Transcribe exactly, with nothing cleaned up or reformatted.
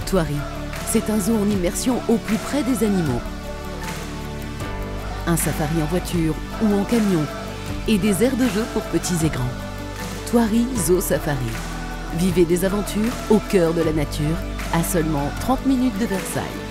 Thoiry, c'est un zoo en immersion au plus près des animaux. Un safari en voiture ou en camion et des aires de jeu pour petits et grands. Thoiry Zoo Safari. Vivez des aventures au cœur de la nature à seulement trente minutes de Versailles.